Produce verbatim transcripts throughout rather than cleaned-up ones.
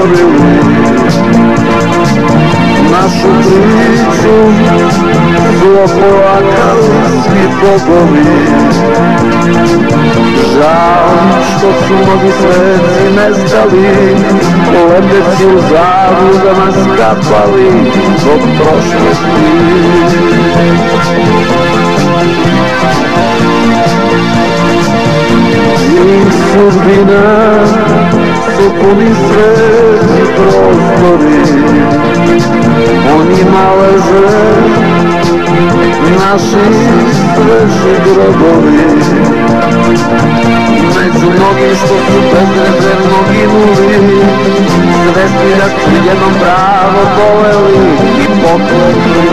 zaboravili našu priču, su oplakali svi bogovi. Žao što su mnogi sveci nestali, leteći u zabludama skapali zbog prošlosti. I sudbina su puni sveti prostori, o njima leže naši sveži grobovi. Među mnogim što su bezrezervno ginuli, svesni da su jednom pravo voleli i poklekli.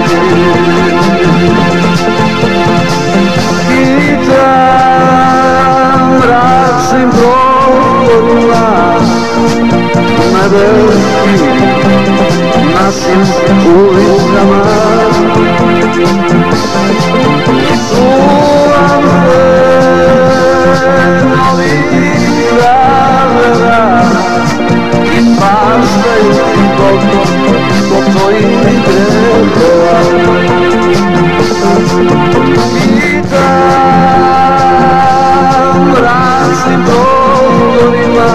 Hitam mračnim prostorima nebeskim, našim ulicama, čuvam se novih zavera i paštajući zbog tvojih grehova. Hitam mračnim prostorima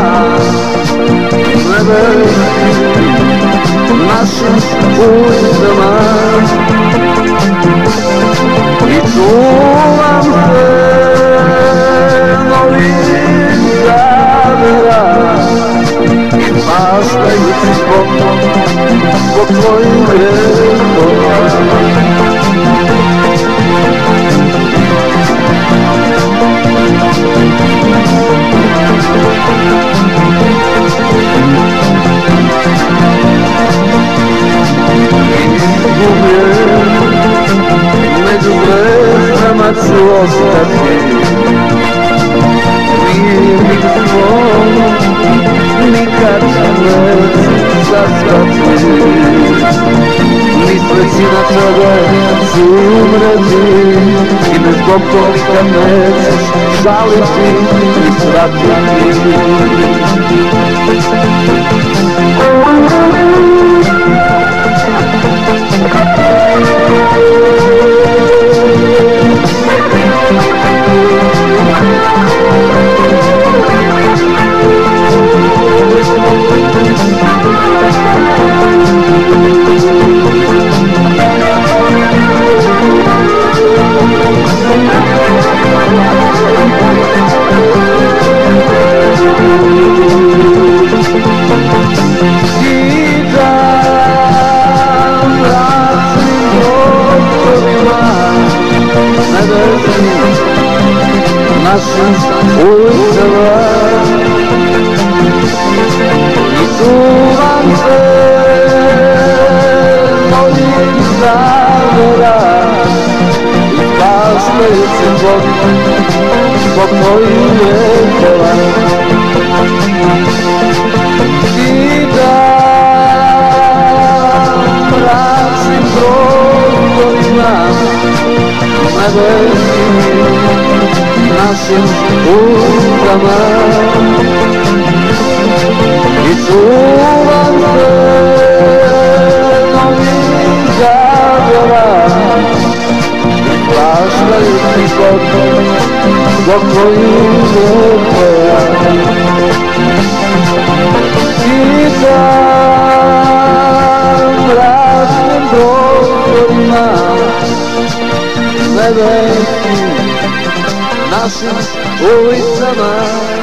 nebeskim, našim ulicama i čuvam se novih zavera i paštajući zbog tvojih grehova. Među zvezdama ću ostati, nije mi svom, nikad neću zaspati. Misleći na tebe ću umreti i me zbog toga nećeš žaliti i shvatiti. Našim ulicama i čuvam se novih zavera i paštajući zbog tvojih grehova. Hitam mračnim prostorima nebeskim, našim ulicama i čuvam se novih zavera i paštajući zbog tvojih grehova. Hitam mračnim prostorima nebeskim, našim ulicama